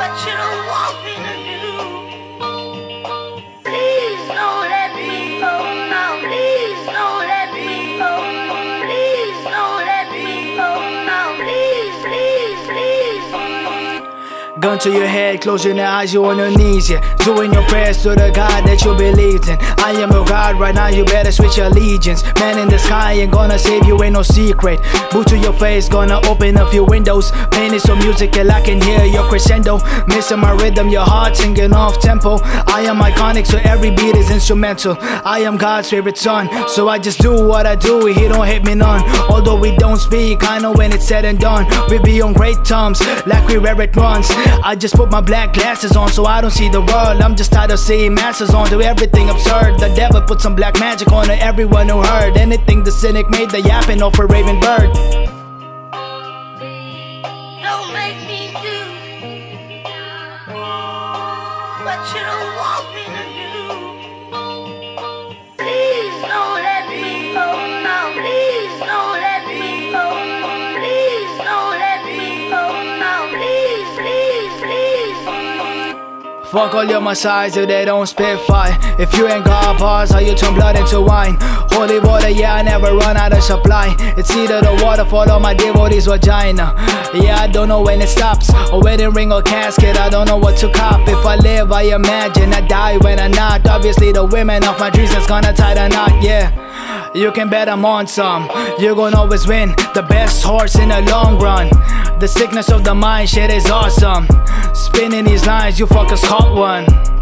what you don't want me to do. Please don't let me go now. Please don't let me go. Please don't let me go now. Please, please, please. Gun to your head, closing your eyes, you on your knees, yeah. Doing your prayers to the God that you believed in. I am your God, right now you better switch your allegiance. Man in the sky ain't gonna save you, ain't no secret. Boot to your face, gonna open a few windows. Painting some music till I can hear your crescendo. Missing my rhythm, your heart singing off tempo. I am iconic, so every beat is instrumental. I am God's favorite son, so I just do what I do, he don't hate me none. Although we don't speak, I know when it's said and done, we be on great terms, like we rare it once. I just put my black glasses on so I don't see the world. I'm just tired of seeing masses on to everything absurd. The devil put some black magic on to everyone who heard anything the cynic made the yapping off a raven bird. Don't make me do what you don't want me to do. Please don't let me go now. Please don't let me go. Please don't let me go now. Please, please, please. Fuck all your messiahs if they don't spit fire. If you ain't got bars, how you turn blood into wine? Holy water, yeah, I never run out of supply. It's either the waterfall or my devotee's vagina. Yeah, I don't know when it stops. A wedding ring or casket, I don't know what to cop. If I live, I imagine I die when I not. Obviously the women of my dreams is gonna tie the knot, yeah. You can bet I'm on some. You're gonna always win, the best horse in the long run. The sickness of the mind, shit is awesome. Spinning these lines, you fuckers caught one.